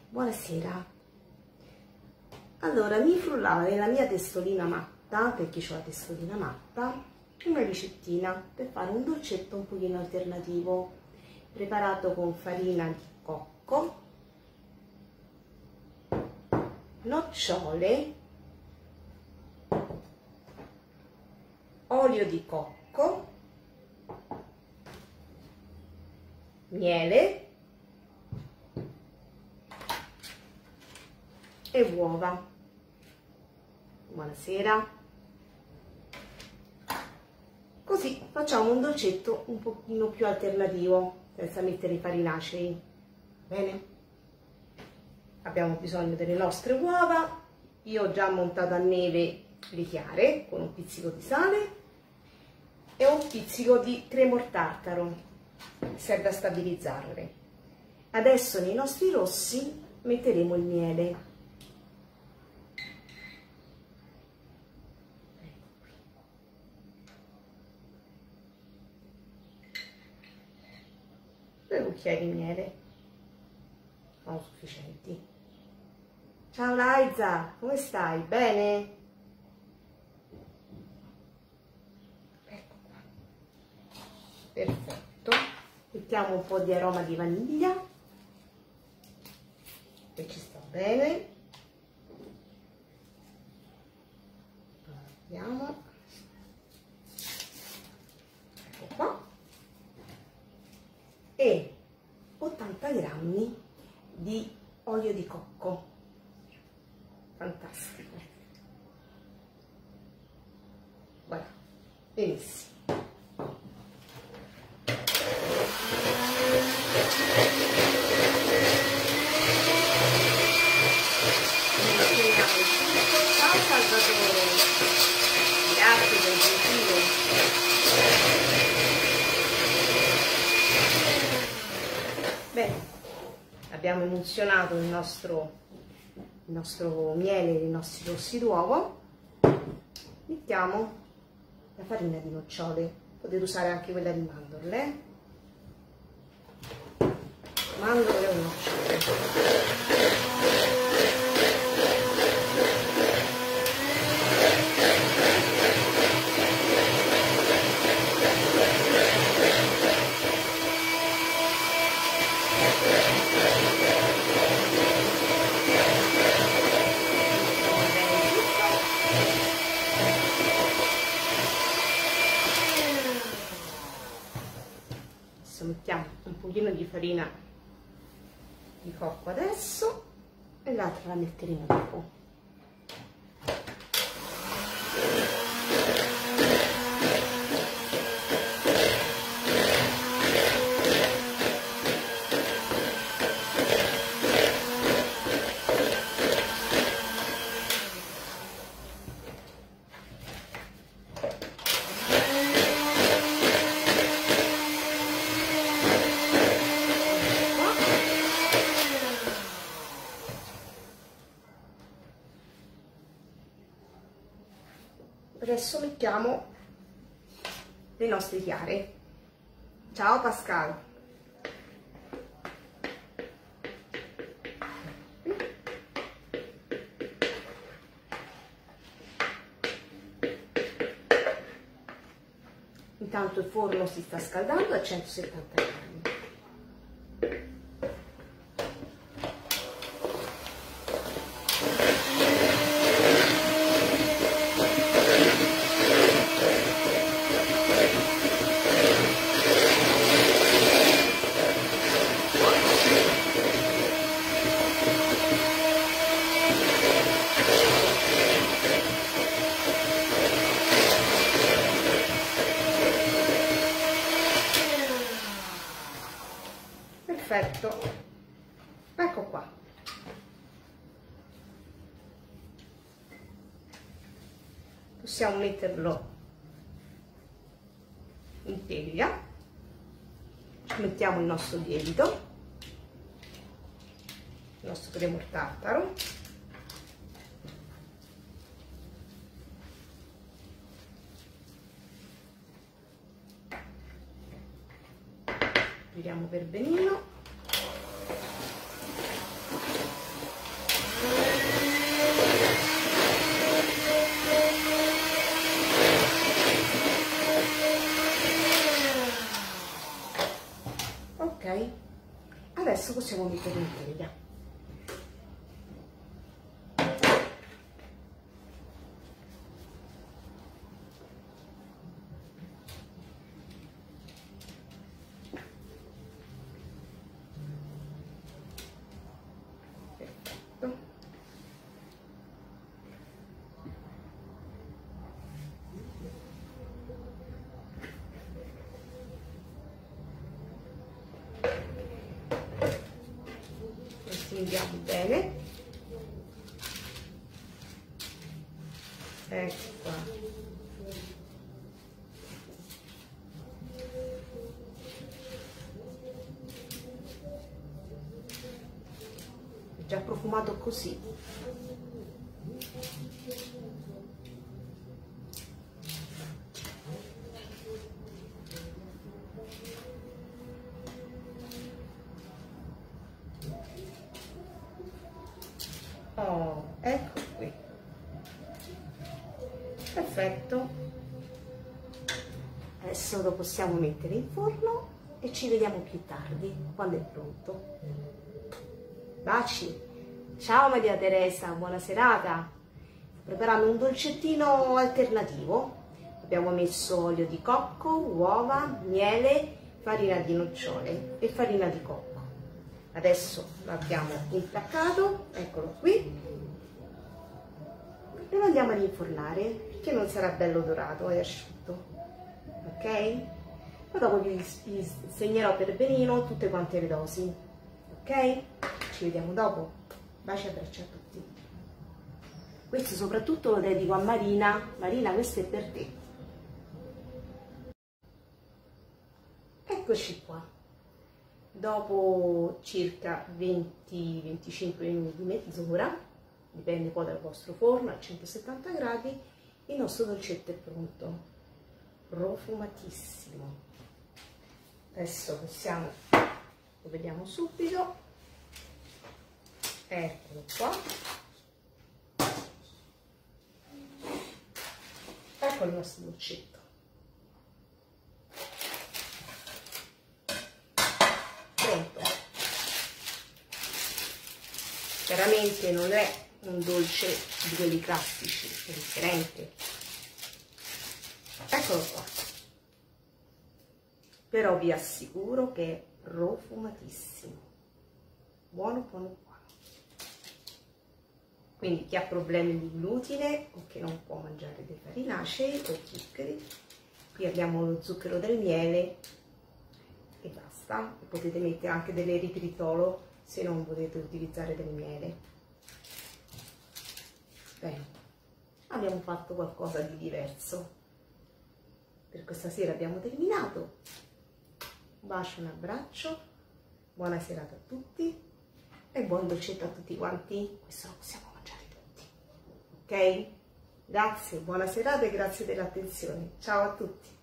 Buonasera. Allora, mi frullava nella mia testolina matta, perché ho la testolina matta, una ricettina per fare un dolcetto un pochino alternativo, preparato con farina di cocco, nocciole, olio di cocco, miele e uova. Buonasera. Così facciamo un dolcetto un pochino più alternativo, senza mettere i farinacei. Bene? Abbiamo bisogno delle nostre uova. Io ho già montato a neve le chiare con un pizzico di sale e un pizzico di cremor tartaro, serve a stabilizzarle. Adesso nei nostri rossi metteremo il miele. Due cucchiai di miele sono sufficienti. Ciao Laiza, come stai? Bene? Ecco qua. Perfetto. Mettiamo un po' di aroma di vaniglia, che ci sta bene. Vediamo. Ecco qua. E 80 grammi di olio di cocco. Fantastico. Voilà, benissimo. Ciao Salvatore, grazie del gentile. Bene, abbiamo emulsionato il nostro miele e i nostri rossi d'uovo. Mettiamo la farina di nocciole, potete usare anche quella di mandorle, mandorle o nocciole. Mettiamo un pochino di farina di cocco adesso e l'altra la metteremo dopo. Adesso mettiamo le nostre chiare. Ciao Pascal. Intanto il forno si sta scaldando a 170 gradi. Perfetto, ecco qua. Possiamo metterlo in teglia, ci mettiamo il nostro lievito, il nostro cremor tartaro, giriamo per benino. Ok, adesso possiamo mettere in teglia. Perfetto. Stendiamo bene. Ecco qua. È già profumato così. Oh, ecco qui. Perfetto. Adesso lo possiamo mettere in forno e ci vediamo più tardi, quando è pronto. Baci. Ciao Maria Teresa, buona serata. Sto preparando un dolcettino alternativo. Abbiamo messo olio di cocco, uova, miele, farina di nocciole e farina di cocco. Adesso lo abbiamo implaccato, eccolo qui, e lo andiamo ad infornare perché non sarà bello dorato e asciutto, ok? Poi dopo vi insegnerò per benino tutte quante le dosi, ok? Ci vediamo dopo. Baci e abbracci a tutti. Questo soprattutto lo dedico a Marina. Marina, questo è per te. Eccoci qua. Dopo circa 20-25 minuti, mezz'ora, dipende poi dal vostro forno a 170 gradi, il nostro dolcetto è pronto, profumatissimo. Adesso possiamo, lo vediamo subito, eccolo qua, ecco il nostro dolcetto. Chiaramente non è un dolce di quelli classici, è differente. Eccolo qua. Però vi assicuro che è profumatissimo. Buono, buono, buono. Quindi chi ha problemi di glutine o che non può mangiare dei farinacei o zuccheri, qui abbiamo lo zucchero del miele e basta. Potete mettere anche dell'eritritolo se non volete utilizzare del miele. Bene, abbiamo fatto qualcosa di diverso. Per questa sera abbiamo terminato. Un bacio, un abbraccio, buona serata a tutti e buon dolcetto a tutti quanti. Questo lo possiamo mangiare tutti, ok? Grazie, buona serata e grazie dell'attenzione. Ciao a tutti.